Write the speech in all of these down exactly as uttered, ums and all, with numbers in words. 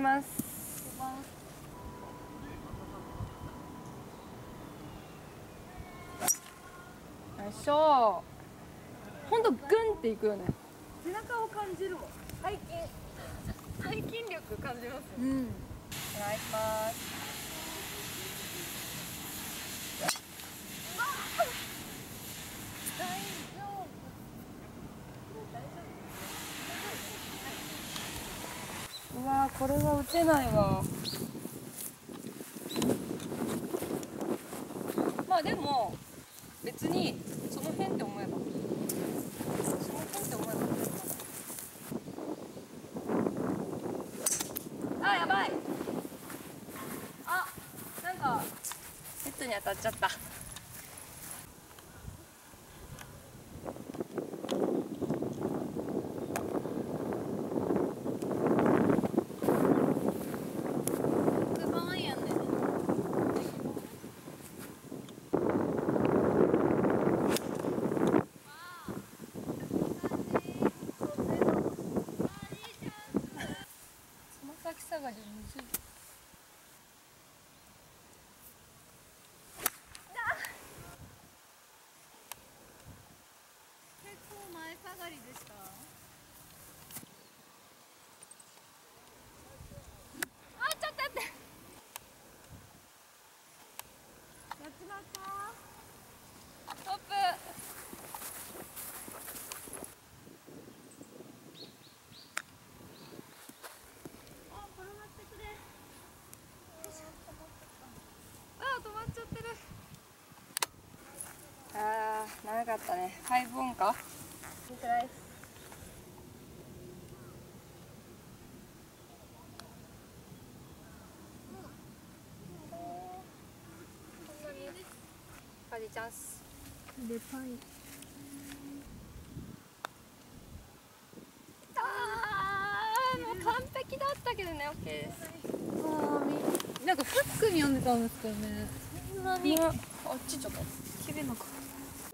ます。よいしょ。ほんとグンっていくよね。背中を感じるもん。背筋背筋力感じますよ。うん。お願いします。大丈夫。うわー、これは打てないわ。まあでも別にその辺って思えばその辺って思えばあ、やばい。あ、なんかネットに当たっちゃった。下がりむずい。結構前下がりでした。あ、ちょっと待って。やっちまった。ストップ。あー、長かったね。ファイブオンか。いいくらいです。バーディーチャンス。でパイ。あー、もう完璧だったけどね、オッケーです。あー、なんかフックに読んでたんですけどね。そんなに、ね、あっちちょっと切れなかった。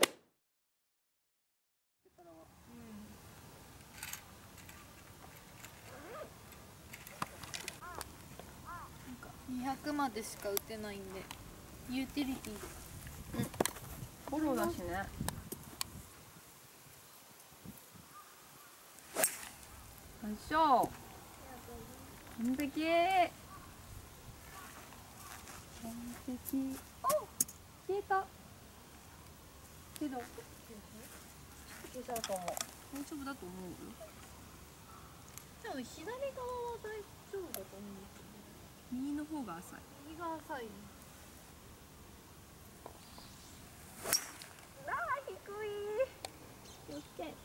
にひゃくまでしか打てないんでユーティリティで、うん、フォローだしね。よいしょ。完璧完璧。お、消えたけど消えたと思う。大丈夫だと思う。多分左側は大丈夫だと思うんですけど、右の方が浅い。右が浅い。ああ、低い。オッケー。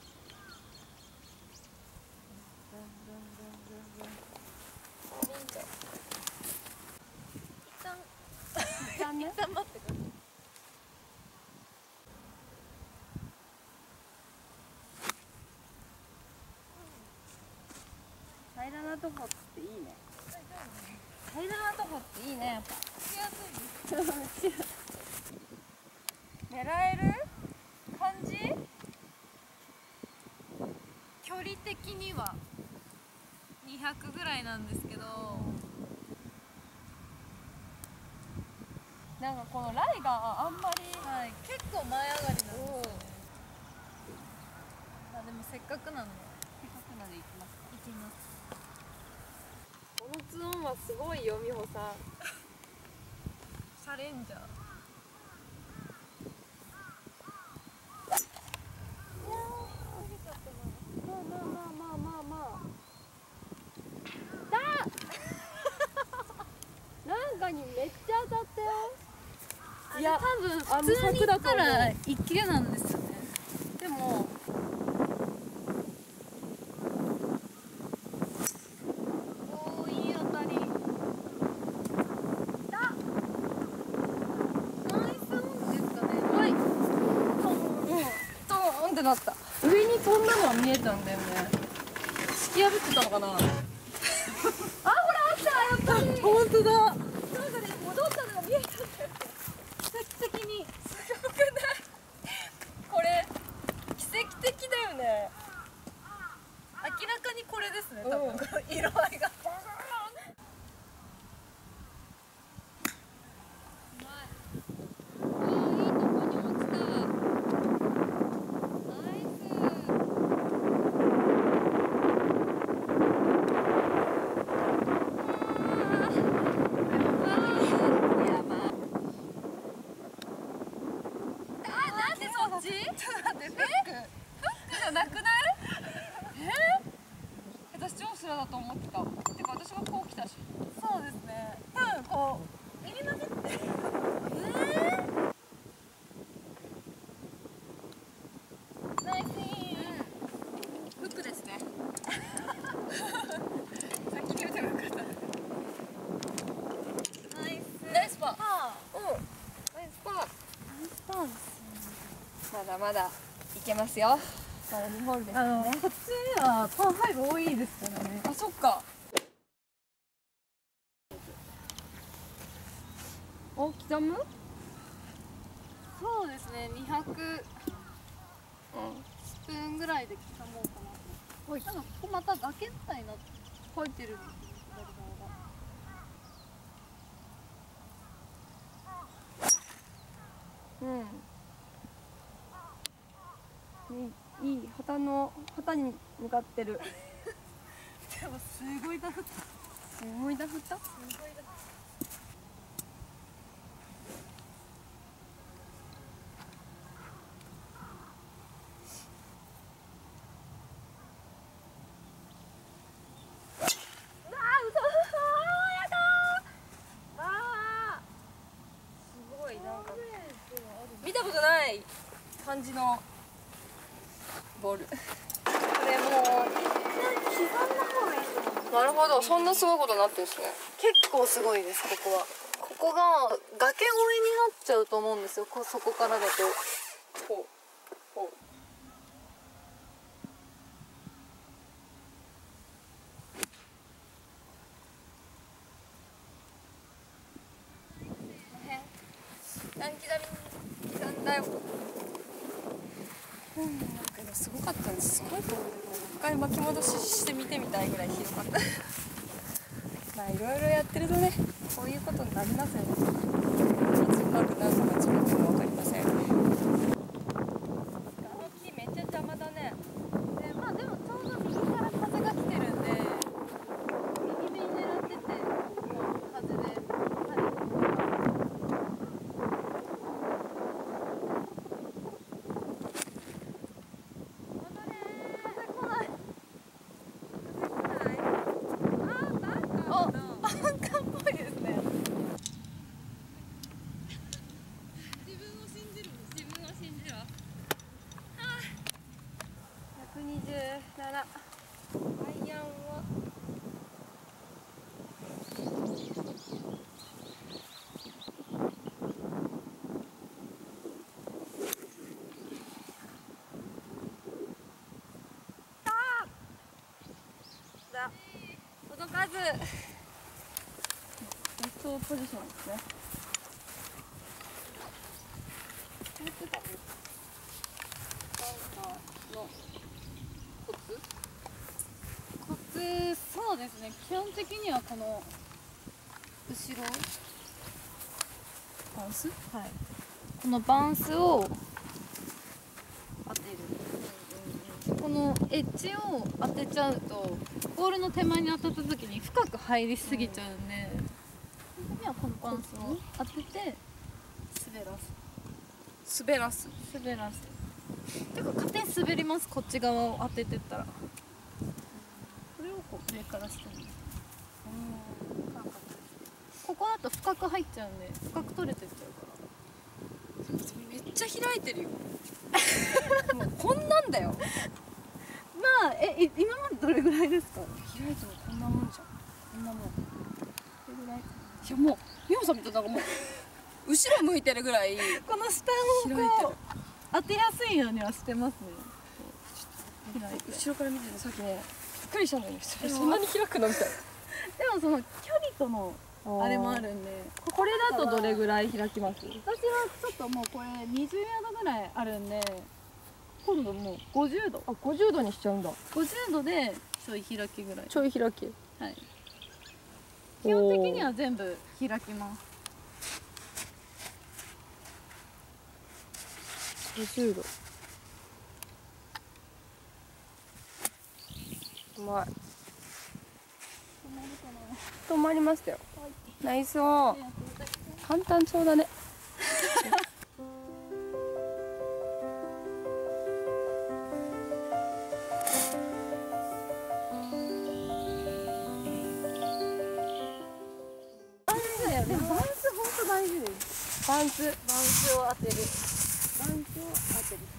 一旦一旦ね。一旦待ってください。平らなとこっていいね。平らなとこっていいね。やっぱ打ちやすい。狙える感じ？距離的にはにひゃくぐらいなんですけど、なんかこのライがあんまり、はい、結構前上がりなんですよね。あ、でもせっかくなんでせっかくなんで行きます。行きます。このツーオンはすごいよ、美穂さん。チャレンジャー。にめっちゃ当たったよ。いや、多分普通に行ったら池なんですよね。でもおー、いい当たりだ。ナイスオンですかね。はい、ドーンってなった。上に飛んだのは見えたんだよね。突き破ってたのかな。あ、ほらあった、やっぱり。本当だ。なんかね、戻ったのが見えたんだよ。奇跡的に。すごくない？これ奇跡的だよね。明らかにこれですね、多分、うん、色合いが。 そっち？ちょっと待って、フックフックじゃなくない？えー、私超スラだと思ってた。てか私がこう来たし。そうですね。多分こういりませんって。えーナイスイン、うん、フックですね。先に打てばよかった。ナイスナイスパー。うん、ナイスパー。ナイスパーです。まだまだいけますよ。まだにホールです、ね。あのこっちはパーファイブ多いですからね。あ、そっか。お、刻む？そうですね、にひゃく。スプーンぐらいで刻もうかなと。はい。なんかここまた崖みたいになって入ってるんですよ、左側が。うん。いい、いい旗の旗に向かってる。でもすごいダフった。すごいダフった。すごいダフった。見たことない感じのボール。これもう刻んだ方がいいと思う。なるほど、そんなすごいことになってるんですね。結構すごいです。ここはここが崖越えになっちゃうと思うんですよ。こそこからだとこうこう何刻みに刻んだよ。うん、だけどすごかったんです。すごいと思う。一回巻き戻ししてみてみたいぐらいひどかった。まあいろいろやってるとね、こういうことになりますよね。いつうまくなるのか自分でも分かりません。あの木めっちゃ邪魔だね。で、まあでもちょうど右から風が来てるんで、右目に狙ってて、もう風で、はいひゃくにじゅうなな。アイアンはだ届かず。ベストポジションですね。こうやってたバンカーのコツコツ、そうですね、基本的にはこの後ろバンス、はい、このバンスを当てる。このエッジを当てちゃうとボールの手前に当たった時に深く入りすぎちゃうんで、その時はこのバンスを当てて滑らす滑らす滑らすてか勝手に滑ります。こっち側を当ててったらこれをこう上からしてるんです。ここだと深く入っちゃうんで深く取れてっちゃうから。めっちゃ開いてるよ。もうこんなんだよ。まあえ今までどれぐらいですか？開いてもこんなもんじゃん。こんなもん。これぐらい。いやもう美穂さんみたいな、なんかもう後ろ向いてるぐらいこの下をこう当てやすいようにはしてますね。開いて後ろから見ててさっきねびっくりしたんだよね。そんなに開くのみたいな。でもその距離とのあれもあるんで、これだとどれぐらい開きます？私はちょっともうこれにじゅうヤードぐらいあるんで、今度もうごじゅうど。あ、ごじゅうどにしちゃうんだ。ごじゅうどでちょい開きぐらい。ちょい開き。はい。基本的には全部開きます。ごじゅうど。うまい。止まりましたよ。はい、ナイスオン。簡単そうだね。 バンスバンスを当てる。バンスを当てる。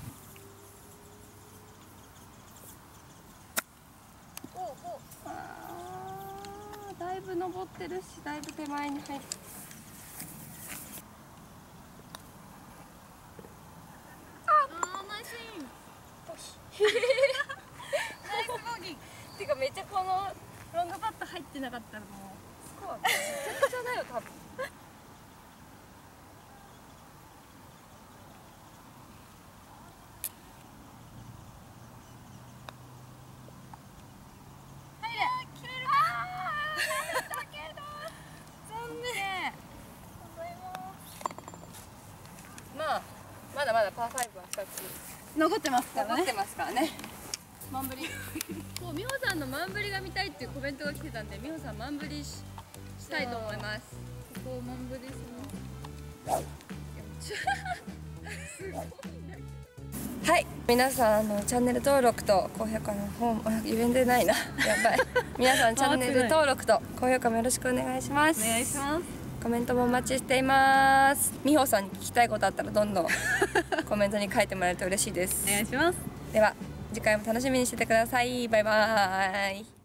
おお、あー、だいぶ登ってるし、だいぶ手前に入って。あー、ナイスイン。ナイスボギー。てかめっちゃこのロングパット入ってなかったらもうスコアめちゃくちゃだよ多分。まあまだまだパーファイブはふたつ残ってますからね。 残ってますからね。 マンブリ。 こう美穂さんのマンブリが見たいっていうコメントが来てたんで、美穂さんマンブリししたいと思います。 ここマンブリします。 すごいはい、皆さんあのチャンネル登録と高評価の方も言えてないな。やばい。皆さんチャンネル登録と高評価もよろしくお願いします。 お願いします。 コメントもお待ちしています。美穂さんに聞きたいことあったらどんどんコメントに書いてもらえると嬉しいです。 お願いします。 では次回も楽しみにしててください。バイバーイ。